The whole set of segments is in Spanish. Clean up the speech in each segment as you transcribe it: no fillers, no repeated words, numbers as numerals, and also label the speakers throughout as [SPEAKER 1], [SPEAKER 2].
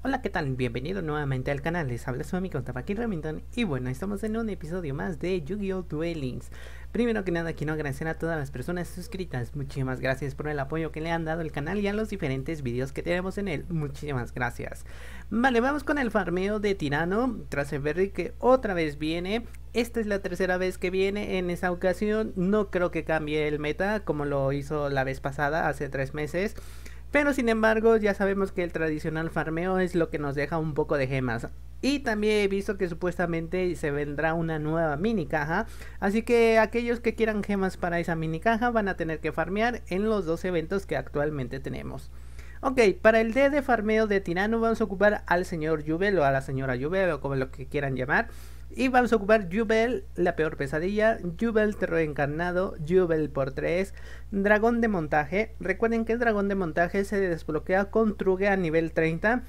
[SPEAKER 1] Hola, ¿qué tal? Bienvenido nuevamente al canal, les habla su amigo Tabaki Remington y bueno, estamos en un episodio más de Yu-Gi-Oh! Duel Links. Primero que nada, quiero agradecer a todas las personas suscritas, muchísimas gracias por el apoyo que le han dado al canal y a los diferentes videos que tenemos en él, muchísimas gracias. Vale, vamos con el farmeo de Tirano, tras el Berry que otra vez viene. Esta es la tercera vez que viene en esta ocasión, no creo que cambie el meta como lo hizo la vez pasada, hace 3 meses. Pero sin embargo, ya sabemos que el tradicional farmeo es lo que nos deja un poco de gemas. Y también he visto que supuestamente se vendrá una nueva mini caja. Así que aquellos que quieran gemas para esa mini caja van a tener que farmear en los dos eventos que actualmente tenemos. Ok, para el D de farmeo de Tirano vamos a ocupar al señor Jubel o a la señora Jubel o como lo que quieran llamar. Y vamos a ocupar Jubel, la peor pesadilla, Jubel terror encarnado, Jubel por 3, dragón de montaje. Recuerden que el dragón de montaje se desbloquea con Truge a nivel 30.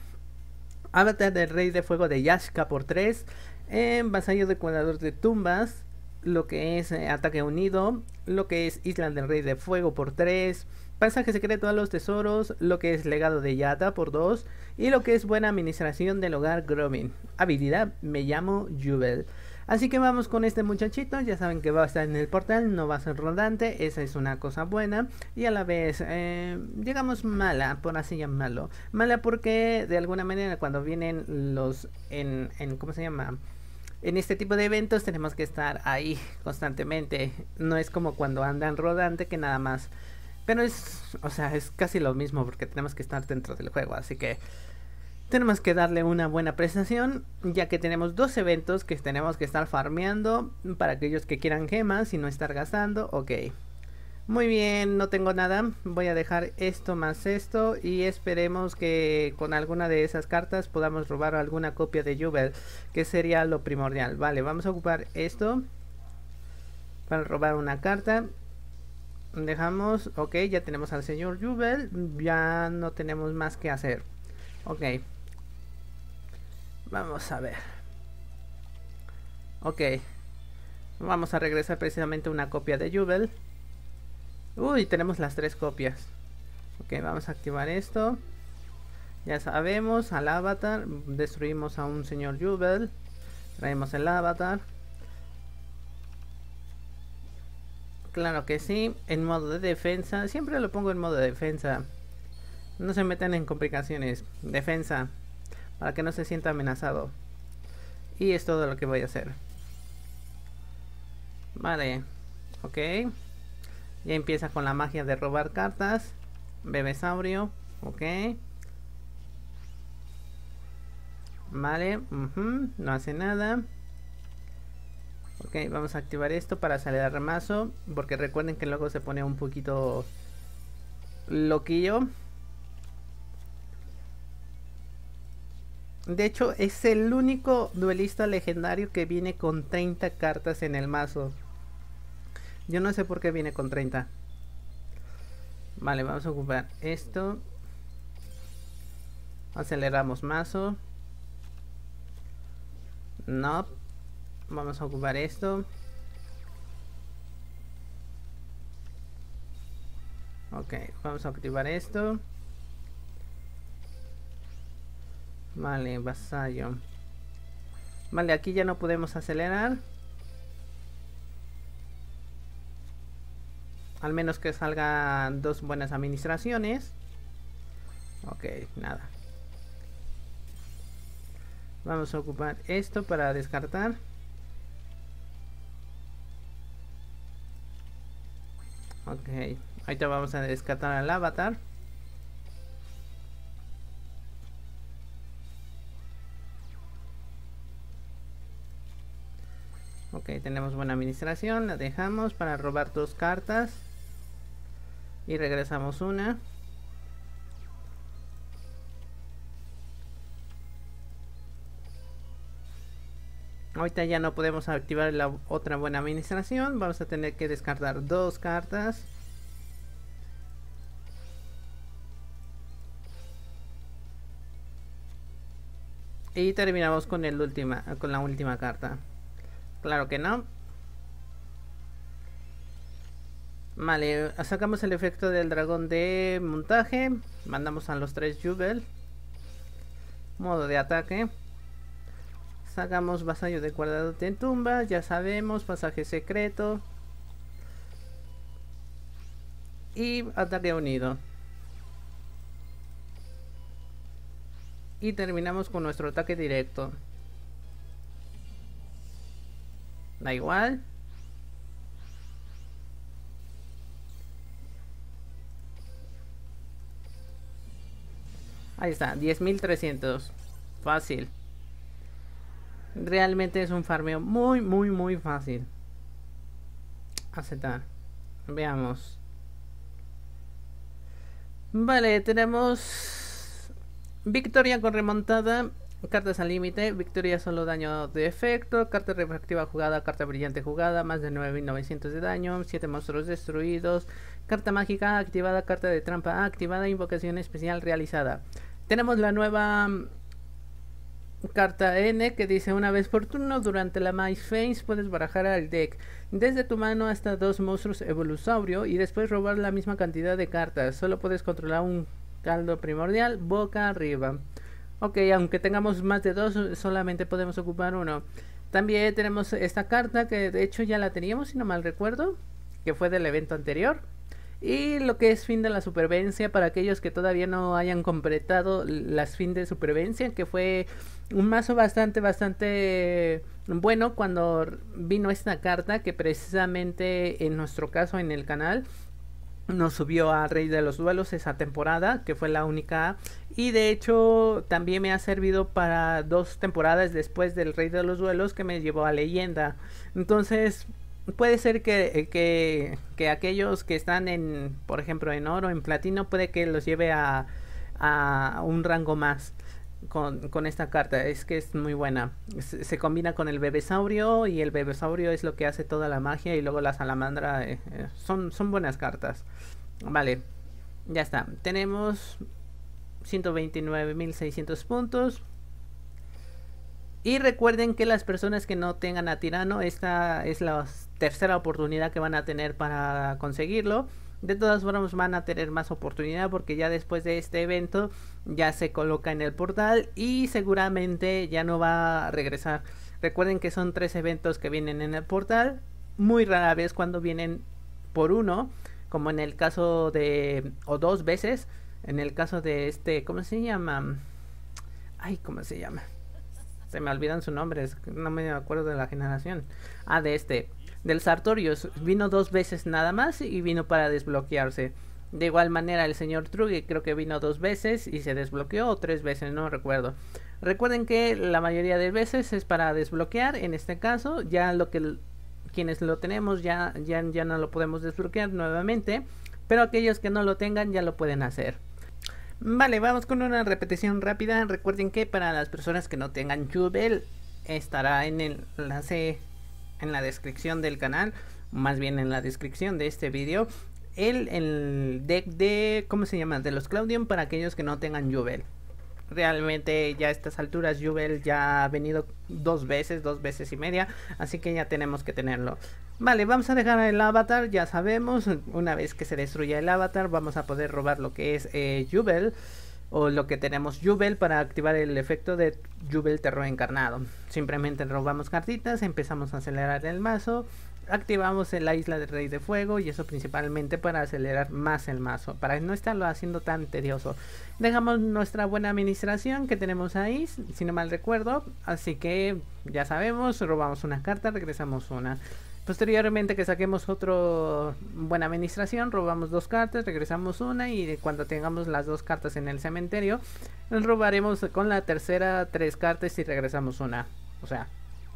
[SPEAKER 1] Avatar del rey de fuego de Yashka por 3. Vasallo de cuadrador de tumbas. Lo que es ataque unido. Lo que es isla del rey de fuego por 3. Pasaje secreto a los tesoros. Lo que es legado de Yata por 2. Y lo que es buena administración del hogar Grovin. Habilidad, me llamo Jubel. Así que vamos con este muchachito, ya saben que va a estar en el portal, no va a ser rodante, esa es una cosa buena. Y a la vez, digamos mala, por así llamarlo. Mala porque de alguna manera cuando vienen los, ¿cómo se llama? En este tipo de eventos tenemos que estar ahí constantemente. No es como cuando andan rodante que nada más. Pero es, o sea, es casi lo mismo porque tenemos que estar dentro del juego, así que tenemos que darle una buena prestación, ya que tenemos dos eventos que tenemos que estar farmeando para aquellos que quieran gemas y no estar gastando. Ok, muy bien, no tengo nada. Voy a dejar esto más esto y esperemos que con alguna de esas cartas podamos robar alguna copia de Jubel, que sería lo primordial. Vale, vamos a ocupar esto para robar una carta. Dejamos, ok, ya tenemos al señor Jubel, ya no tenemos más que hacer. Ok, vamos a ver. Ok, vamos a regresar precisamente una copia de Jubel. Uy, tenemos las tres copias. Ok, vamos a activar esto. Ya sabemos, al avatar. Destruimos a un señor Jubel. Traemos el avatar. Claro que sí, en modo de defensa. Siempre lo pongo en modo de defensa. No se metan en complicaciones. Defensa. Para que no se sienta amenazado. Y es todo lo que voy a hacer. Vale. Ok. Ya empieza con la magia de robar cartas. Bebesaurio. Ok. Vale. No hace nada. Ok, vamos a activar esto para salir al remazo. Porque recuerden que luego se pone un poquito loquillo. De hecho, es el único duelista legendario que viene con 30 cartas en el mazo. Yo no sé por qué viene con 30. Vale, vamos a ocupar esto. Aceleramos mazo. No. Vamos a ocupar esto. Ok, vamos a activar esto. Vale, vasallo. Vale, aquí ya no podemos acelerar. Al menos que salgan dos buenas administraciones. Ok, nada. Vamos a ocupar esto para descartar. Ok, ahorita vamos a descartar al avatar. Ok, tenemos buena administración, la dejamos para robar dos cartas. Y regresamos una. Ahorita ya no podemos activar la otra buena administración. Vamos a tener que descartar dos cartas. Y terminamos con la última carta. Claro que no. Vale, sacamos el efecto del dragón de montaje. Mandamos a los tres Jubel. Modo de ataque. Sacamos vasallo de guardado de tumbas, ya sabemos, pasaje secreto. Y ataque unido. Y terminamos con nuestro ataque directo. Da igual. Ahí está, 10.300. Fácil. Realmente es un farmeo muy fácil. Aceptar. Veamos. Vale, tenemos victoria con remontada, cartas al límite, victoria solo daño de efecto, carta refractiva jugada, carta brillante jugada, más de 9.900 de daño, 7 monstruos destruidos, carta mágica activada, carta de trampa activada, invocación especial realizada. Tenemos la nueva carta N que dice: una vez por turno durante la Maze Phase puedes barajar al deck desde tu mano hasta 2 monstruos evolusaurio y después robar la misma cantidad de cartas. Solo puedes controlar un caldo primordial boca arriba. Ok, aunque tengamos más de 2, solamente podemos ocupar uno. También tenemos esta carta que de hecho ya la teníamos, si no mal recuerdo, que fue del evento anterior. Y lo que es fin de la supervivencia para aquellos que todavía no hayan completado las fin de supervivencia, que fue un mazo bastante bueno cuando vino esta carta, que precisamente en nuestro caso en el canal nos subió a Rey de los Duelos esa temporada, que fue la única, y de hecho también me ha servido para 2 temporadas después del Rey de los Duelos, que me llevó a Leyenda. Entonces puede ser que aquellos que están en, por ejemplo, en oro, en platino, puede que los lleve a un rango más con esta carta. Es que es muy buena. Se combina con el bebesaurio, y el bebesaurio es lo que hace toda la magia, y luego la salamandra. Son buenas cartas. Vale, ya está. Tenemos 129.600 puntos. Y recuerden que las personas que no tengan a Tirano, esta es la tercera oportunidad que van a tener para conseguirlo. De todas formas van a tener más oportunidad porque ya después de este evento ya se coloca en el portal y seguramente ya no va a regresar. Recuerden que son 3 eventos que vienen en el portal. Muy rara vez cuando vienen por uno, como en el caso de, o 2 veces, en el caso de este, ¿cómo se llama? Ay, ¿cómo se llama? Se me olvidan sus nombres, no me acuerdo de la generación. Del Sartorius, vino 2 veces nada más y vino para desbloquearse. De igual manera el señor Trugi creo que vino 2 veces y se desbloqueó, o 3 veces, no recuerdo. Recuerden que la mayoría de veces es para desbloquear. En este caso ya quienes lo tenemos ya no lo podemos desbloquear nuevamente, pero aquellos que no lo tengan ya lo pueden hacer. Vale, vamos con una repetición rápida. Recuerden que para las personas que no tengan Jubel, estará en el enlace en la descripción del canal, más bien en la descripción de este video, el deck de, ¿cómo se llama?, de los Cloudium para aquellos que no tengan Jubel. Realmente ya a estas alturas Jubel ya ha venido 2 veces y media, así que ya tenemos que tenerlo. Vale, vamos a dejar el avatar. Ya sabemos, una vez que se destruya el avatar vamos a poder robar lo que es Jubel, o lo que tenemos Jubel, para activar el efecto de Jubel Terror Encarnado. Simplemente robamos cartitas, empezamos a acelerar el mazo, activamos la isla del Rey de Fuego, y eso principalmente para acelerar más el mazo, para no estarlo haciendo tan tedioso. Dejamos nuestra buena administración que tenemos ahí, si no mal recuerdo, así que ya sabemos, robamos una carta, regresamos una. Posteriormente que saquemos otro buena administración, robamos 2 cartas, regresamos una, y cuando tengamos las 2 cartas en el cementerio, robaremos con la tercera 3 cartas y regresamos una. O sea,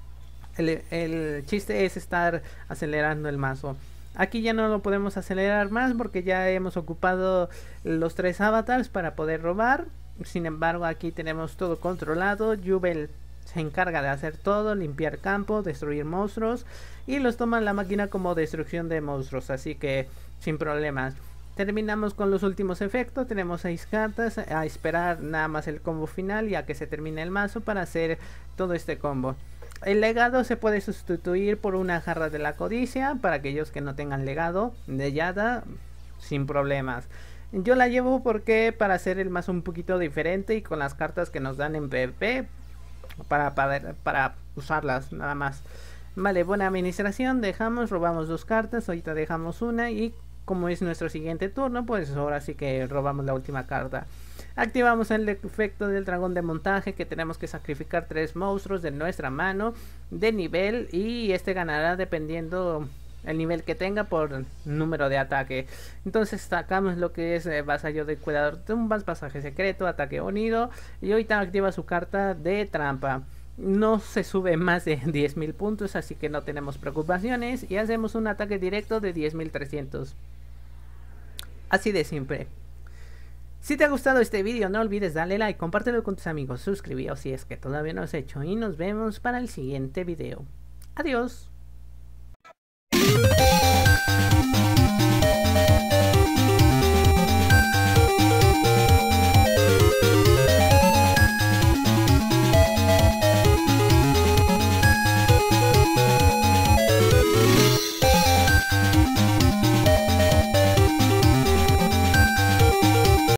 [SPEAKER 1] el chiste es estar acelerando el mazo. Aquí ya no lo podemos acelerar más porque ya hemos ocupado los 3 avatars para poder robar. Sin embargo, aquí tenemos todo controlado. Jubel se encarga de hacer todo, limpiar campo, destruir monstruos, y los toma la máquina como destrucción de monstruos, así que sin problemas. Terminamos con los últimos efectos. Tenemos 6 cartas, a esperar nada más el combo final y a que se termine el mazo para hacer todo este combo. El legado se puede sustituir por una jarra de la codicia para aquellos que no tengan legado de Yada, sin problemas. Yo la llevo porque para hacer el mazo un poquito diferente y con las cartas que nos dan en PvP para usarlas nada más. Vale, buena administración, robamos 2 cartas, ahorita dejamos una y como es nuestro siguiente turno, pues ahora sí que robamos la última carta. Activamos el efecto del dragón de montaje, que tenemos que sacrificar 3 monstruos de nuestra mano de nivel y este ganará dependiendo el nivel que tenga por número de ataque. Entonces sacamos lo que es vasallo de cuidador de tumbas, pasaje secreto, ataque unido y ahorita activa su carta de trampa. No se sube más de 10.000 puntos, así que no tenemos preocupaciones y hacemos un ataque directo de 10.300. Así de simple. Si te ha gustado este vídeo, no olvides darle like, compártelo con tus amigos, suscribíos si es que todavía no lo has hecho y nos vemos para el siguiente video. Adiós.